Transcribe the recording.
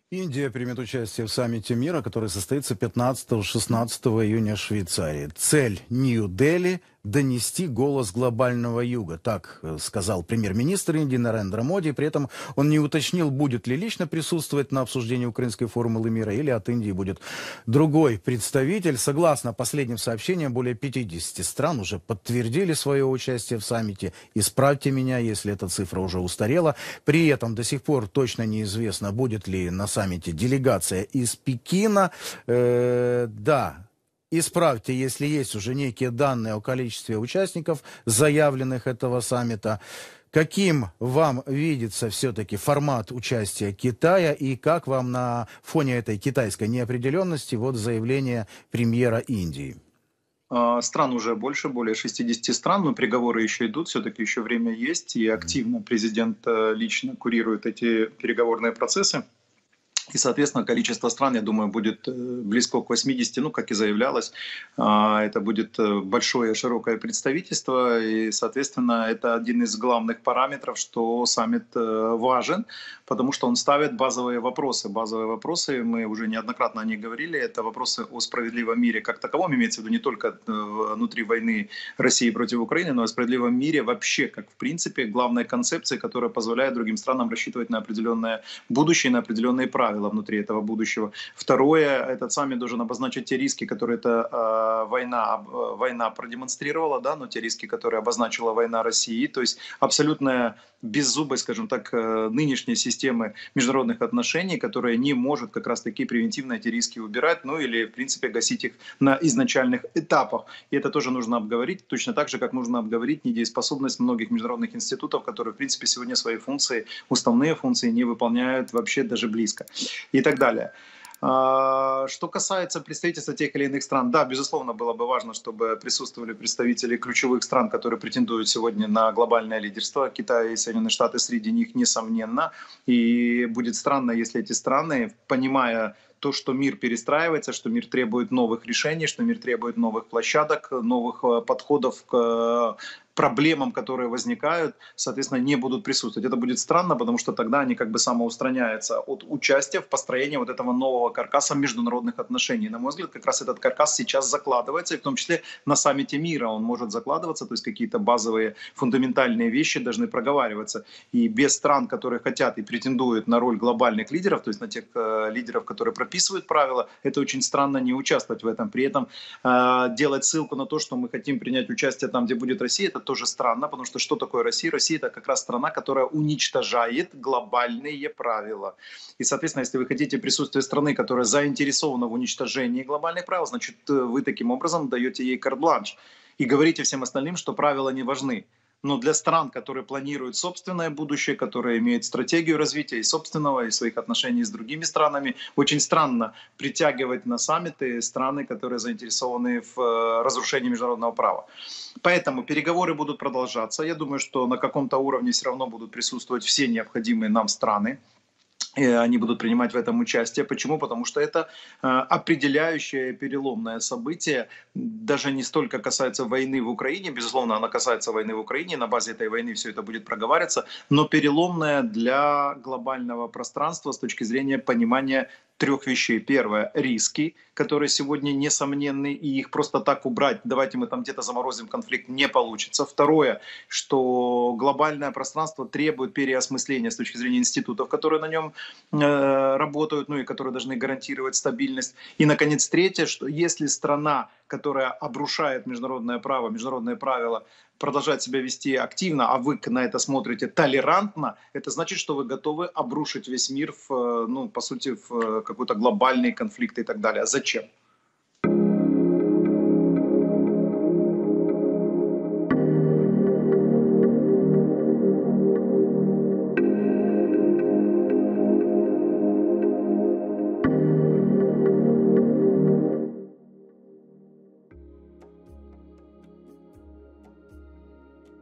Индия примет участие в саммите мира, который состоится 15-16 июня в Швейцарии. Цель Нью-Дели — донести голос глобального юга, так сказал премьер-министр Индии Нарендра Моди. При этом он не уточнил, будет ли лично присутствовать на обсуждении украинской формулы мира или от Индии будет другой представитель. Согласно последним сообщениям, более 50 стран уже подтвердили свое участие в саммите. Исправьте меня, если эта цифра уже устарела. При этом до сих пор точно неизвестно, будет ли на саммите делегация из Пекина. Да, исправьте, если есть уже некие данные о количестве участников, заявленных этого саммита. Каким вам видится все-таки формат участия Китая и как вам на фоне этой китайской неопределенности вот заявление премьера Индии? Стран уже больше, более 60 стран, но переговоры еще идут, все-таки еще время есть, и активно президент лично курирует эти переговорные процессы. И, соответственно, количество стран, я думаю, будет близко к 80, ну, как и заявлялось. Это будет большое, широкое представительство, и, соответственно, это один из главных параметров, что саммит важен, потому что он ставит базовые вопросы. Базовые вопросы, мы уже неоднократно о них говорили, это вопросы о справедливом мире как таковом, имеется в виду не только внутри войны России против Украины, но и о справедливом мире вообще, как в принципе, главной концепции, которая позволяет другим странам рассчитывать на определенное будущее, на определенные правила внутри этого будущего. Второе, этот саммит должен обозначить те риски, которые эта война продемонстрировала, да, но те риски, которые обозначила война России, то есть абсолютная беззубость, скажем так, нынешней системы международных отношений, которая не может как раз-таки превентивно эти риски убирать, ну или, в принципе, гасить их на изначальных этапах. И это тоже нужно обговорить, точно так же, как нужно обговорить недееспособность многих международных институтов, которые, в принципе, сегодня свои функции, уставные функции не выполняют вообще даже близко. И так далее. Что касается представительства тех или иных стран, да, безусловно, было бы важно, чтобы присутствовали представители ключевых стран, которые претендуют сегодня на глобальное лидерство. Китай и Соединенные Штаты среди них, несомненно. И будет странно, если эти страны, понимая то, что мир перестраивается, что мир требует новых решений, что мир требует новых площадок, новых подходов к проблемам, которые возникают, соответственно, не будут присутствовать. Это будет странно, потому что тогда они как бы самоустраняются от участия в построении вот этого нового каркаса международных отношений. На мой взгляд, как раз этот каркас сейчас закладывается, и в том числе на саммите мира он может закладываться, то есть какие-то базовые фундаментальные вещи должны проговариваться. И без стран, которые хотят и претендуют на роль глобальных лидеров, то есть на тех лидеров, которые прописывают правила, это очень странно не участвовать в этом. При этом делать ссылку на то, что мы хотим принять участие там, где будет Россия, это тоже странно, потому что такое Россия? Россия — это как раз страна, которая уничтожает глобальные правила. И, соответственно, если вы хотите присутствие страны, которая заинтересована в уничтожении глобальных правил, значит, вы таким образом даете ей карт-бланш и говорите всем остальным, что правила не важны. Но для стран, которые планируют собственное будущее, которые имеют стратегию развития и собственного, и своих отношений с другими странами, очень странно притягивать на саммиты страны, которые заинтересованы в разрушении международного права. Поэтому переговоры будут продолжаться. Я думаю, что на каком-то уровне все равно будут присутствовать все необходимые нам страны. И они будут принимать в этом участие. Почему? Потому что это определяющее переломное событие. Даже не столько касается войны в Украине, безусловно, она касается войны в Украине, на базе этой войны все это будет проговариваться, но переломное для глобального пространства с точки зрения понимания трех вещей. Первое — риски, которые сегодня несомненны, и их просто так убрать, давайте мы там где-то заморозим конфликт, не получится. Второе, что глобальное пространство требует переосмысления с точки зрения институтов, которые на нем работают, ну и которые должны гарантировать стабильность. И, наконец, третье, что если страна, которая обрушает международное право, международные правила, продолжать себя вести активно, а вы на это смотрите толерантно, это значит, что вы готовы обрушить весь мир в, ну, по сути, в какой-то глобальный конфликт и так далее. Зачем?